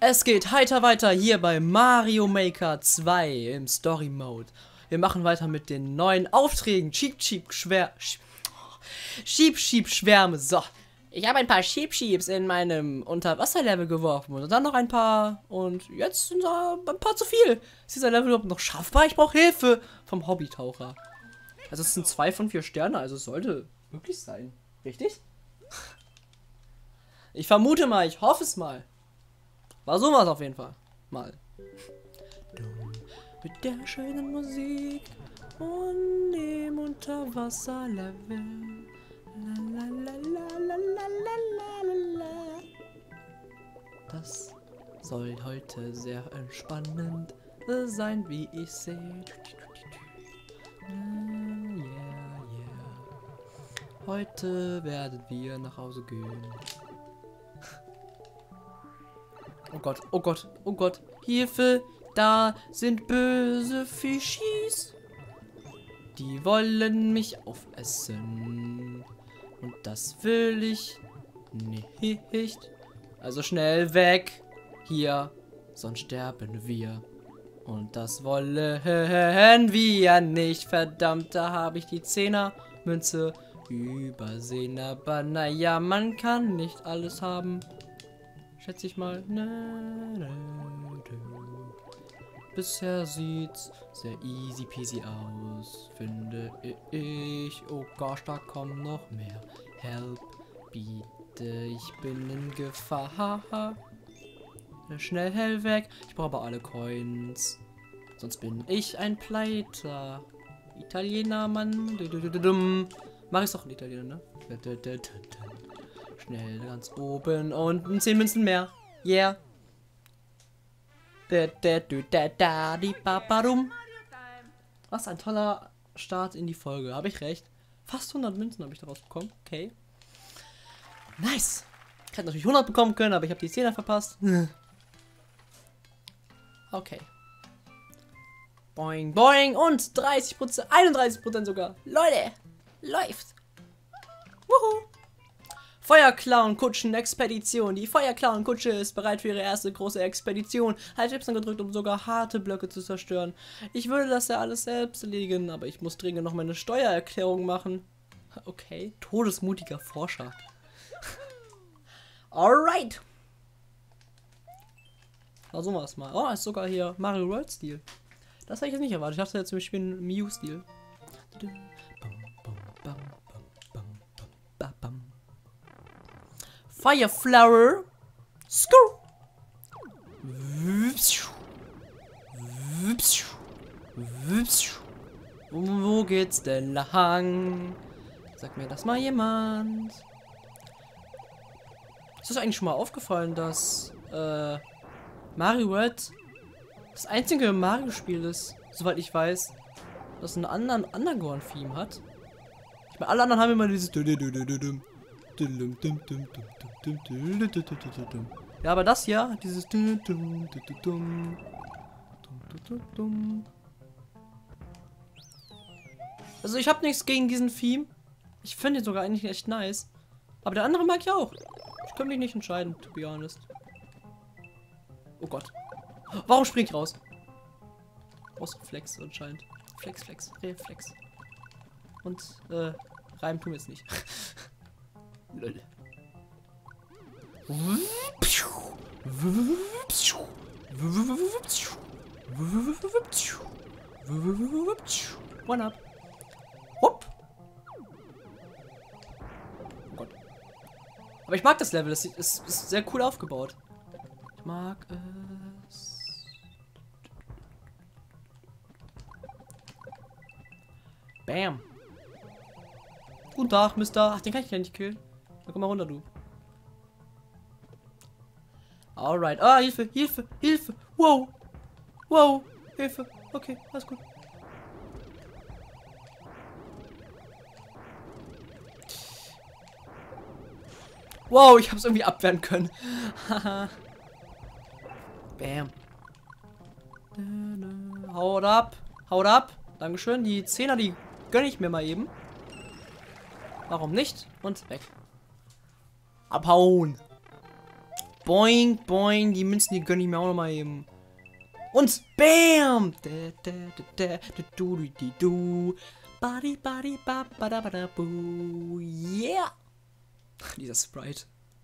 Es geht heiter weiter hier bei Mario Maker 2 im Story Mode. Wir machen weiter mit den neuen Aufträgen. Schwärme. So. Ich habe ein paar Sheeps in meinem Unterwasserlevel geworfen und dann noch ein paar. Und jetzt sind da ein paar zu viel. Ist dieser Level überhaupt noch schaffbar? Ich brauche Hilfe vom Hobbytaucher. Also es sind 2 von 4 Sterne, also es sollte möglich sein. Richtig? Ich vermute mal, ich hoffe es mal. War sowas auf jeden Fall. Mal. Mit der schönen Musik und dem Unterwasserlevel. Das soll heute sehr entspannend sein, wie ich sehe. Heute werden wir nach Hause gehen. Oh Gott, oh Gott, oh Gott. Hilfe, da sind böse Fischis. Die wollen mich aufessen. Und das will ich nicht. Also schnell weg. Hier, sonst sterben wir. Und das wollen wir nicht. Verdammt, da habe ich die 10er Münze übersehen. Aber naja, man kann nicht alles haben. Schätze ich mal. Bisher sieht's sehr easy peasy aus, finde ich. Oh gosh, da kommen noch mehr. Help, bitte, ich bin in Gefahr. Schnell hell weg. Ich brauche aber alle Coins. Sonst bin ich ein Pleiter. Italiener, Mann. Mach ich's doch in Italiener, ne? Schnell ganz oben und 10 Münzen mehr. Yeah. Was ein toller Start in die Folge. Habe ich recht. Fast 100 Münzen habe ich daraus bekommen. Okay. Nice. Ich hätte natürlich 100 bekommen können, aber ich habe die 10er verpasst. Okay. Boing, boing und 30%, 31% sogar. Leute, läuft. Wuhu. Feuerclown-Kutschen-Expedition. Die Feuerclown-Kutsche ist bereit für ihre erste große Expedition. Halt Y gedrückt, um sogar harte Blöcke zu zerstören. Ich würde das ja alles selbst erledigen, aber ich muss dringend noch meine Steuererklärung machen. Okay, todesmutiger Forscher. Alright. Also was mal. Oh, ist sogar hier Mario World-Stil. Das hätte ich jetzt nicht erwartet. Ich dachte jetzt zum Beispiel einen Mew-Stil. Fireflower. Skur. Wo geht's denn lang? Sag mir das mal jemand. Ist das eigentlich schon mal aufgefallen, dass Mario World das einzige Mario-Spiel ist, soweit ich weiß, das einen anderen Underground-Theme hat? Ich meine, alle anderen haben immer dieses. Ja, aber das hier, dieses. Also ich habe nichts gegen diesen Theme. Ich finde ihn sogar eigentlich echt nice. Aber der andere mag ich auch. Ich kann mich nicht entscheiden, to be honest. Oh Gott. Warum springt ich raus? Ausgeflext anscheinend. Flex. Reflex. Und, Reim tun wir jetzt nicht. Lol. One up. Hopp. Oh Gott. Aber ich mag das Level. Es ist sehr cool aufgebaut. Ich mag es. Bam. Guten Tag, Mister. Ach, den kann ich ja nicht killen. Na, komm mal runter, du. Alright. Ah, Hilfe. Wow. Hilfe. Okay, alles gut. Wow, ich hab's irgendwie abwehren können. Haha. Bam. Haut ab. Dankeschön. Die 10er, die gönne ich mir mal eben. Warum nicht? Und weg. Abhauen. Boing, boing. Die Münzen, die gönne ich mir auch nochmal eben. Und BAM! Yeah! Dieser Sprite.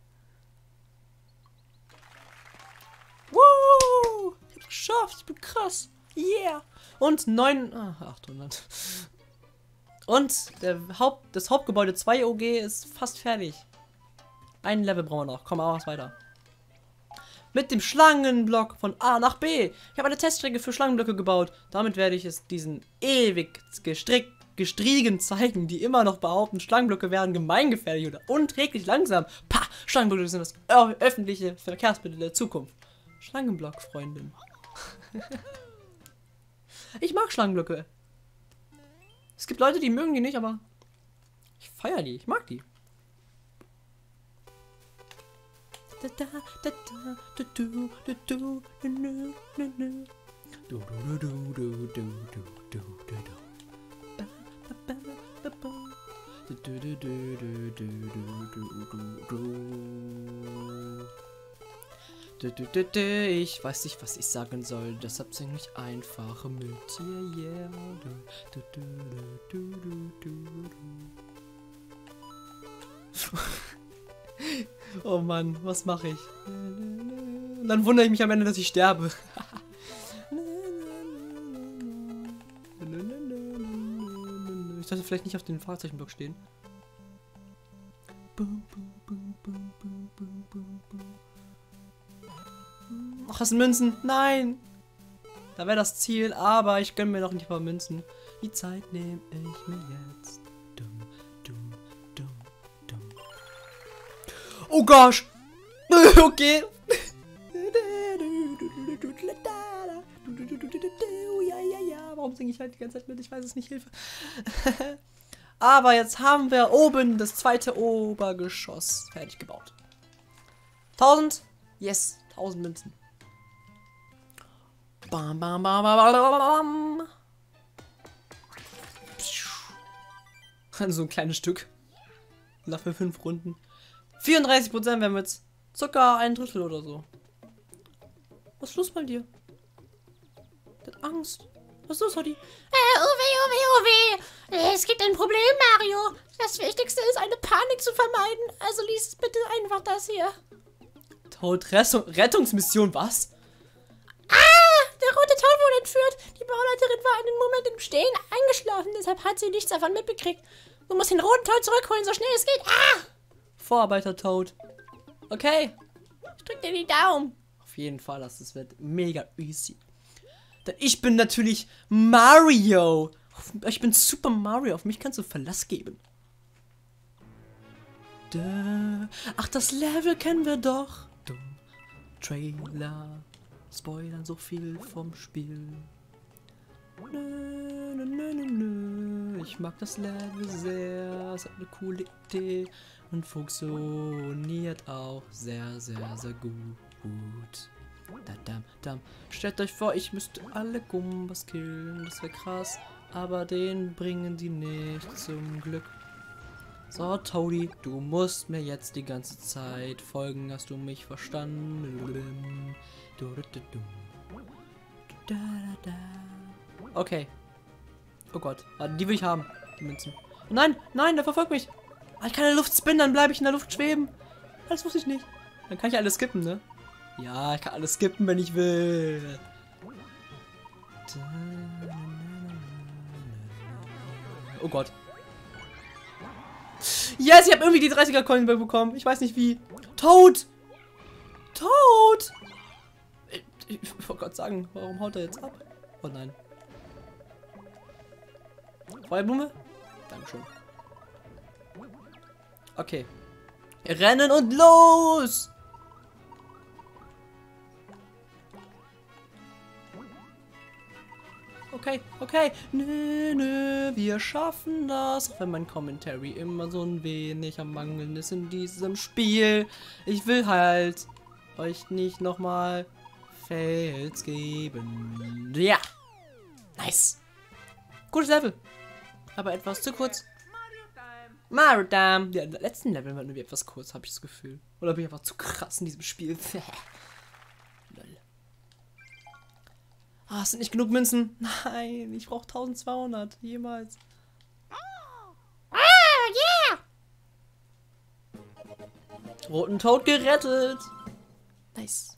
Woo! Ich hab's geschafft, ich bin krass. Yeah! Und 800. Und das Hauptgebäude 2 OG ist fast fertig. Ein Level brauchen wir noch. Komm, aber was weiter. Mit dem Schlangenblock von A nach B. Ich habe eine Teststrecke für Schlangenblöcke gebaut. Damit werde ich es diesen ewig gestriegen zeigen, die immer noch behaupten, Schlangenblöcke wären gemeingefährlich oder unträglich langsam. Pah, Schlangenblöcke sind das öffentliche Verkehrsmittel der Zukunft. Schlangenblock, Freundin. Ich mag Schlangenblöcke. Es gibt Leute, die mögen die nicht, aber ich feiere die. Ich mag die. Ich weiß nicht, was ich sagen soll, deshalb singe ich einfach mit dir, yeah. Oh Mann, was mache ich? Und dann wundere ich mich am Ende, dass ich sterbe. Ich sollte vielleicht nicht auf den Fahrzeichenblock stehen. Ach, das sind Münzen. Nein! Da wäre das Ziel, aber ich gönne mir noch nicht ein paar Münzen. Die Zeit nehme ich mir jetzt. Oh gosh! Okay. Warum singe ich halt die ganze Zeit mit? Ich weiß es nicht, Hilfe. Aber jetzt haben wir oben das zweite Obergeschoss fertig gebaut. 1000? Yes, 1000 Münzen. Bam, bam, bam, bam, bam, bam. So ein kleines Stück. Nach für 5 Runden. 34% wären wir jetzt circa 1/3 oder so. Was ist los bei dir? Der hat Angst. Was ist los, Hadi? Uwe. Es gibt ein Problem, Mario. Das Wichtigste ist, eine Panik zu vermeiden. Also lies bitte einfach das hier. Toad, Rettungsmission, was? Der rote Toad wurde entführt. Die Bauleiterin war einen Moment im Stehen eingeschlafen. Deshalb hat sie nichts davon mitbekriegt. Du musst den roten Toad zurückholen, so schnell es geht. Vorarbeiter Toad. Okay. Ich drück dir die Daumen. Auf jeden Fall, das wird mega easy. Denn ich bin natürlich Mario. Ich bin Super Mario. Auf mich kannst du Verlass geben. Ach, das Level kennen wir doch. Trailer. Spoilern so viel vom Spiel. Ich mag das Level sehr. Es hat eine coole Idee. Und funktioniert auch sehr, sehr, sehr gut. Stellt euch vor, ich müsste alle Gumbas killen. Das wäre krass. Aber den bringen die nicht, zum Glück. So, Toadie, du musst mir jetzt die ganze Zeit folgen. Hast du mich verstanden? Okay. Oh Gott. Die will ich haben. Die Münzen. Nein, nein, der verfolgt mich. Ich kann in der Luft spinnen, dann bleibe ich in der Luft schweben. Das wusste ich nicht. Dann kann ich alles skippen, ne? Ja, ich kann alles skippen, wenn ich will. Oh Gott. Yes, ich habe irgendwie die 30er-Coin bekommen. Ich weiß nicht wie. Toad! Toad! Ich wollte gerade sagen, warum haut er jetzt ab? Oh nein. Feuerblume? Dankeschön. Okay. Rennen und los! Okay, okay. Nö, wir schaffen das. Auch wenn mein Commentary immer so ein wenig am Mangeln ist in diesem Spiel. Ich will halt euch nicht nochmal Fails geben. Ja. Nice. Gutes Level. Aber etwas zu kurz. Mario Time. Ja, im letzten Level war nur etwas kurz, habe ich das Gefühl. Oder bin ich einfach zu krass in diesem Spiel? Lol. Ah, es sind nicht genug Münzen. Nein, ich brauche 1200. Jemals. Roten Toad gerettet. Nice.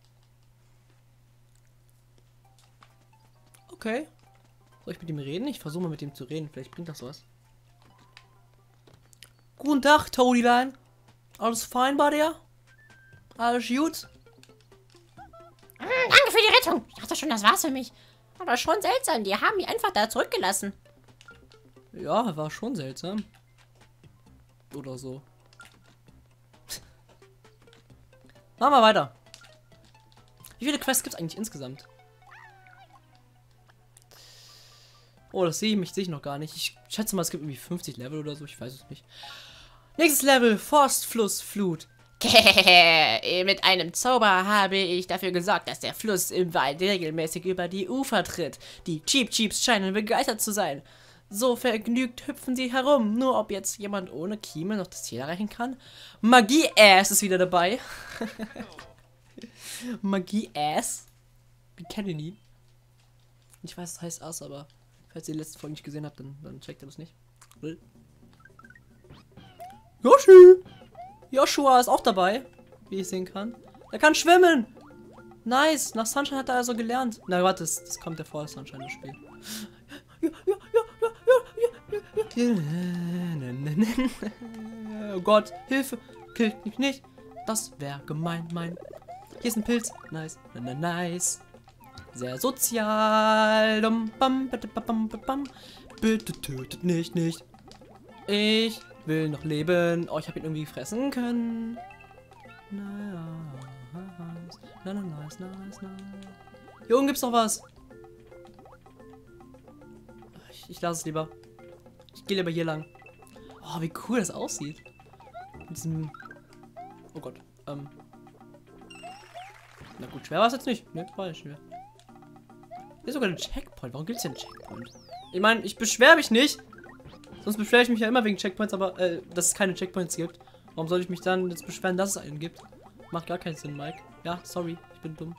Okay. Soll ich mit ihm reden? Ich versuche mal mit ihm zu reden. Vielleicht bringt das was. Guten Tag, Toadyline. Alles fein bei dir? Alles gut? Danke für die Rettung. Ich dachte schon, das war's für mich. Aber schon seltsam. Die haben mich einfach da zurückgelassen. Ja, war schon seltsam. Oder so. Machen wir weiter. Wie viele Quests gibt es eigentlich insgesamt? Oh, das sehe ich noch gar nicht. Ich schätze mal, es gibt irgendwie 50 Level oder so. Ich weiß es nicht. Nächstes Level. Forstflussflut. Mit einem Zauber habe ich dafür gesorgt, dass der Fluss im Wald regelmäßig über die Ufer tritt. Die Cheep Cheeps scheinen begeistert zu sein. So vergnügt hüpfen sie herum. Nur ob jetzt jemand ohne Kieme noch das Ziel erreichen kann? Magie-Ass ist wieder dabei. Magie-Ass. Wir kennen ihn. Ich weiß, es heißt Ass, aber falls ihr die letzte Folge nicht gesehen habt, dann checkt ihr das nicht. Yoshi! Joshua ist auch dabei, wie ich sehen kann. Er kann schwimmen! Nice! Nach Sunshine hat er also gelernt. Na warte, das kommt ja vor Sunshine, das Spiel. Oh Gott, Hilfe! Killt mich nicht! Das wäre gemein, mein. Hier ist ein Pilz. Nice. Nice. Sehr sozial. Bitte tötet nicht. Ich will noch leben. Oh, ich habe ihn irgendwie fressen können. Nice. Hier oben gibt's noch was. Ich lasse es lieber. Ich gehe lieber hier lang. Oh, wie cool das aussieht. Mit diesem... Oh Gott. Na gut, schwer war es jetzt nicht. Ne, war nicht schwer. Hier ist sogar ein Checkpoint. Warum gibt es hier einen Checkpoint? Ich meine, ich beschwere mich nicht. Sonst beschwere ich mich ja immer wegen Checkpoints, aber dass es keine Checkpoints gibt. Warum soll ich mich dann jetzt beschweren, dass es einen gibt? Macht gar keinen Sinn, Mike. Ja, sorry, ich bin dumm.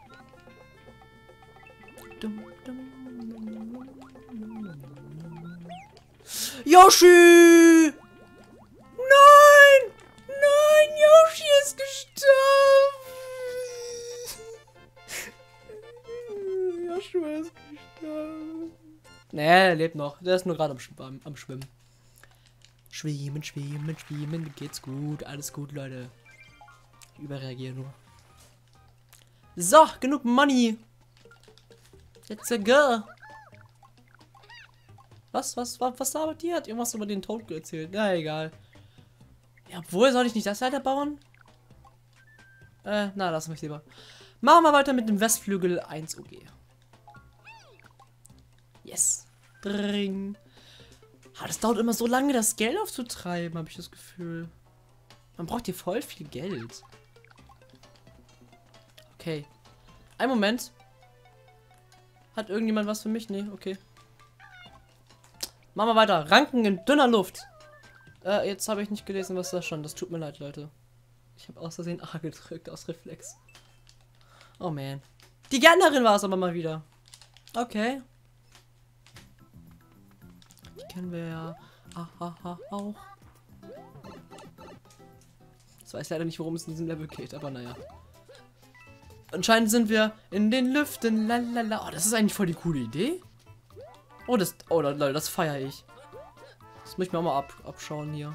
Yoshi! Nein! Nein, Yoshi ist gestorben! Joshua ist gestorben. Nee, er lebt noch. Der ist nur gerade am Schwimmen. Schwimmen. Geht's gut. Alles gut, Leute. Ich überreagiere nur. So, genug Money. Let's go. Was labert die? Hat irgendwas über den Tod erzählt? Na, egal. Ja, obwohl, soll ich nicht das weiterbauen? Na, lass mich lieber. Machen wir weiter mit dem Westflügel 1 OG. Yes. Dring. Das dauert immer so lange, das Geld aufzutreiben, habe ich das Gefühl. Man braucht hier voll viel Geld. Okay. Ein Moment. Hat irgendjemand was für mich? Nee, okay. Machen wir weiter. Ranken in dünner Luft. Jetzt habe ich nicht gelesen, was da stand. Das tut mir leid, Leute. Ich habe aus Versehen A gedrückt, aus Reflex. Oh man. Die Gärtnerin war es aber mal wieder. Okay. Die kennen wir ja auch. Ich weiß leider nicht, worum es in diesem Level geht, aber naja. Anscheinend sind wir in den Lüften. Lalala. Oh, das ist eigentlich voll die coole Idee. Oh, Leute, das feiere ich. Das muss ich mir auch mal abschauen hier.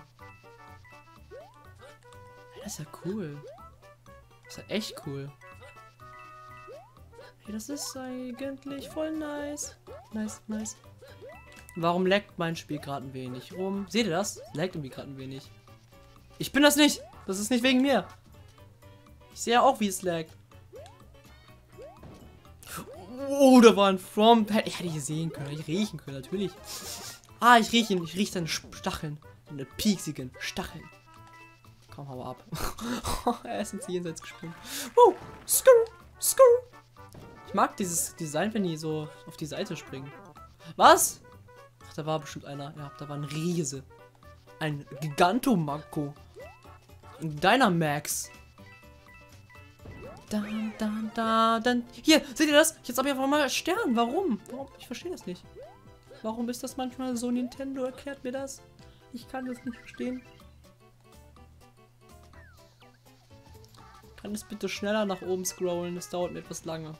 Das ist ja cool. Das ist ja echt cool. Hey, das ist eigentlich voll nice. Nice. Warum laggt mein Spiel gerade ein wenig rum? Seht ihr das? Laggt irgendwie gerade ein wenig. Ich bin das nicht. Das ist nicht wegen mir. Ich sehe ja auch, wie es laggt. Oh, da war ein From. Ich hätte hier sehen können, ich riechen können, natürlich. Ah, ich rieche ihn. Ich rieche seine Stacheln. Seine pieksigen Stacheln. Komm, hau ab. Er ist ins Jenseits gesprungen. Oh, Skrr. Ich mag dieses Design, wenn die so auf die Seite springen. Was? Ach, da war bestimmt einer. Ja, da war ein Riese. Ein Gigantomako. Ein Dynamax. Hier, seht ihr das? Jetzt habe ich einfach mal Stern. Warum? Ich verstehe das nicht. Warum ist das manchmal so? Nintendo erklärt mir das. Ich kann das nicht verstehen. Kann es bitte schneller nach oben scrollen? Das dauert mir etwas lange.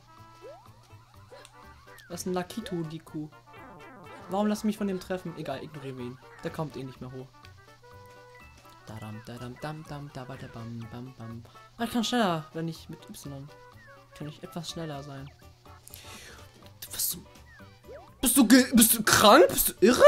Das ist ein Lakitu, die Kuh. Warum lass mich von dem treffen? Egal, ignorieren wir ihn. Der kommt eh nicht mehr hoch. Ich kann schneller, wenn ich mit Y. Kann ich etwas schneller sein. Bist du krank? Bist du irre?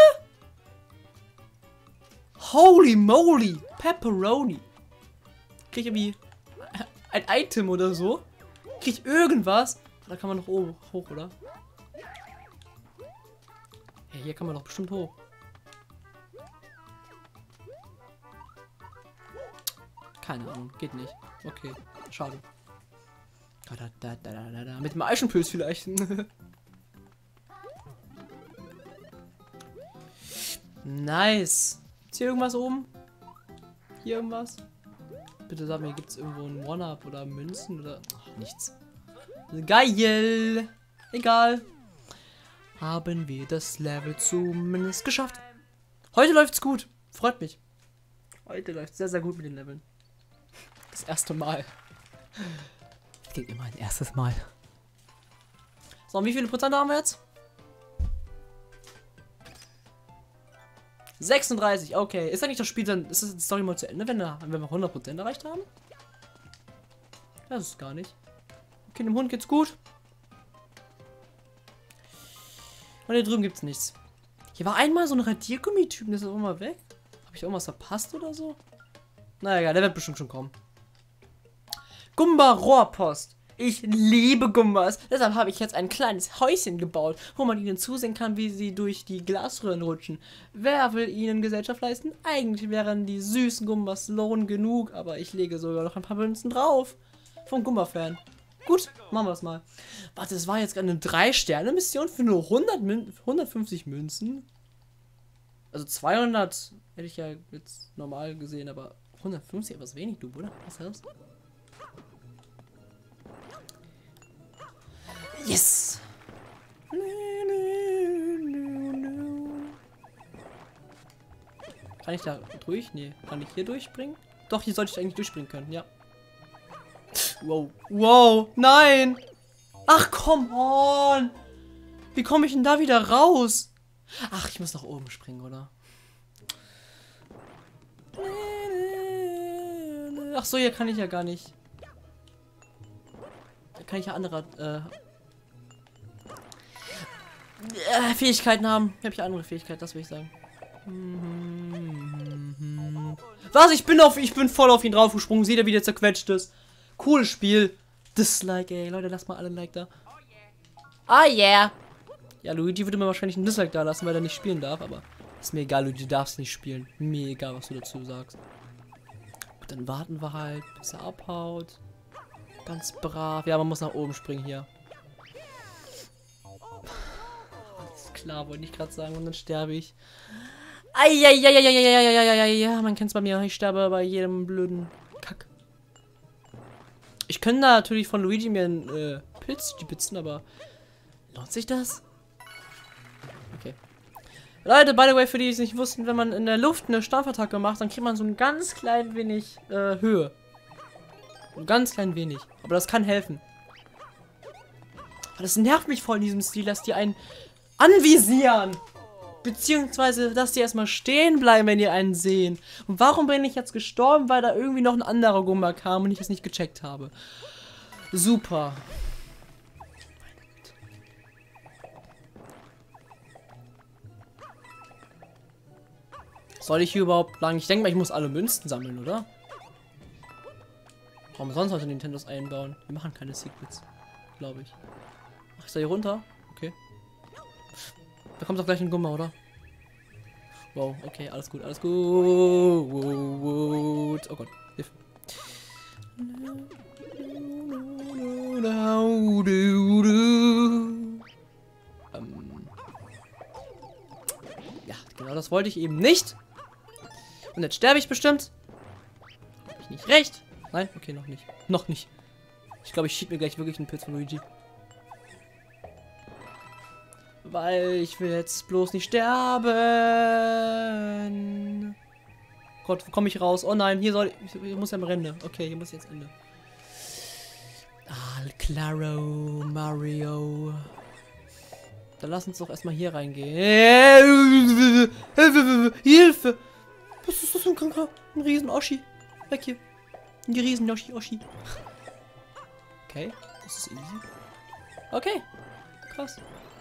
Holy moly! Pepperoni! Krieg ich irgendwie ein Item oder so? Krieg ich irgendwas? Da kann man noch oben hoch, oder? Hey, hier kann man doch bestimmt hoch. Keine Ahnung, geht nicht. Okay, schade. Mit dem Eichenpilz vielleicht. Nice. Ist hier irgendwas oben? Hier irgendwas? Bitte sag mir, gibt es irgendwo ein One-Up oder Münzen oder... Ach, nichts. Geil. Egal. Haben wir das Level zumindest geschafft. Heute läuft's gut. Freut mich. Heute läuft sehr, sehr gut mit den Leveln. Das erste Mal. Geht immer ein erstes Mal. So, und wie viele Prozent haben wir jetzt? 36, okay. Ist eigentlich das Spiel dann, ist das Story mal zu Ende, wenn wir 100% erreicht haben? Das ist gar nicht. Okay, dem Hund geht's gut. Und hier drüben gibt's nichts. Hier war einmal so ein Radiergummi-Typ, der ist auch mal weg. Habe ich irgendwas verpasst oder so? Naja, egal, der wird bestimmt schon kommen. Gumba Rohrpost. Ich liebe Gumbas. Deshalb habe ich jetzt ein kleines Häuschen gebaut, wo man ihnen zusehen kann, wie sie durch die Glasröhren rutschen. Wer will ihnen Gesellschaft leisten? Eigentlich wären die süßen Gumbas Lohn genug, aber ich lege sogar noch ein paar Münzen drauf. Vom Gumba-Fan. Gut, machen wir das mal. Warte, das war jetzt eine 3-Sterne-Mission für nur 150 Münzen? Also 200 hätte ich ja jetzt normal gesehen, aber 150 etwas wenig, du Bruder. Was ist das? Yes! Kann ich da durch? Nee. Kann ich hier durchspringen? Doch, hier sollte ich eigentlich durchspringen können, ja. Wow. Wow, nein! Ach, come on! Wie komme ich denn da wieder raus? Ach, ich muss nach oben springen, oder? Ach so, hier kann ich ja gar nicht. Da kann ich ja andere Fähigkeiten haben. Ich habe ja andere Fähigkeiten, das will ich sagen. Was? Ich bin voll auf ihn draufgesprungen. Seht ihr, wie der zerquetscht ist? Cooles Spiel. Dislike, ey. Leute, lasst mal alle ein Like da. Oh yeah. Ja, Luigi würde mir wahrscheinlich ein Dislike da lassen, weil er nicht spielen darf, aber ist mir egal, Luigi, du darfst nicht spielen. Mir egal, was du dazu sagst. Gut, dann warten wir halt, bis er abhaut. Ganz brav. Ja, man muss nach oben springen hier. Alles klar, wollte ich gerade sagen, und dann sterbe ich. Ja, man kennt's bei mir. Ich sterbe bei jedem blöden Kack. Ich könnte da natürlich von Luigi mir einen Pilz stibitzen, aber lohnt sich das? Okay. Leute, by the way, für die es nicht wussten, wenn man in der Luft eine Stampfattacke macht, dann kriegt man so ein ganz klein wenig Höhe. Ein ganz klein wenig. Aber das kann helfen. Aber das nervt mich voll in diesem Stil, dass die einen anvisieren. Beziehungsweise, dass die erstmal stehen bleiben, wenn die einen sehen. Und warum bin ich jetzt gestorben? Weil da irgendwie noch ein anderer Gumba kam und ich es nicht gecheckt habe. Super. Soll ich hier überhaupt lang? Ich denke mal, ich muss alle Münzen sammeln, oder? Warum sonst sollte Nintendos einbauen? Wir machen keine Secrets, glaube ich. Ach, ist er hier runter? Okay. Da kommt doch gleich ein Gumba, oder? Wow, okay, alles gut, alles gut. Oh Gott, Hilfe. Ja, genau das wollte ich eben nicht. Und jetzt sterbe ich bestimmt. Hab ich nicht recht? Nein? Okay, noch nicht. Noch nicht. Ich glaube, ich schieb mir gleich wirklich einen Pilz von Luigi. Weil ich will jetzt bloß nicht sterben. Gott, wo komme ich raus? Oh nein, hier muss ja am Ende. Okay, hier muss jetzt Ende. Ah, Claro, Mario. Dann lass uns doch erstmal hier reingehen. Hilfe! Was ist das für ein Kranker? Ein Riesen-Oschi. Weg hier. Ein Riesen-Oschi. Okay, das ist easy. Okay, krass.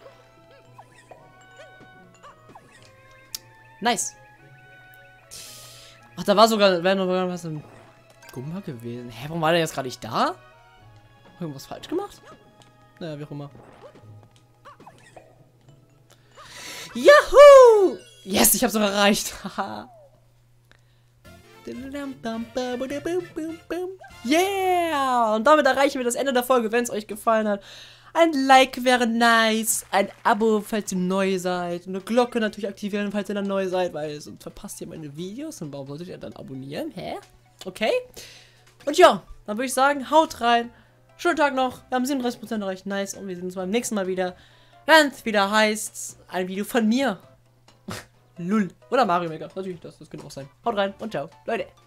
Nice. Ach, da war wäre noch was im Gumba gewesen. Hä, warum war der jetzt gerade nicht da? Irgendwas falsch gemacht? Naja, wie auch immer. Yahoo! Yes, ich hab's noch erreicht. Haha. Yeah! Und damit erreichen wir das Ende der Folge, wenn es euch gefallen hat. Ein Like wäre nice, ein Abo, falls ihr neu seid, eine Glocke natürlich aktivieren, falls ihr dann neu seid, weil sonst verpasst ihr meine Videos und warum solltet ihr dann abonnieren? Hä? Okay. Und ja, dann würde ich sagen, haut rein. Schönen Tag noch, wir haben 37% erreicht, nice. Und wir sehen uns beim nächsten Mal wieder, wenn es wieder heißt, ein Video von mir. Lull. Oder Mario Maker, natürlich, das kann auch sein. Haut rein und ciao, Leute.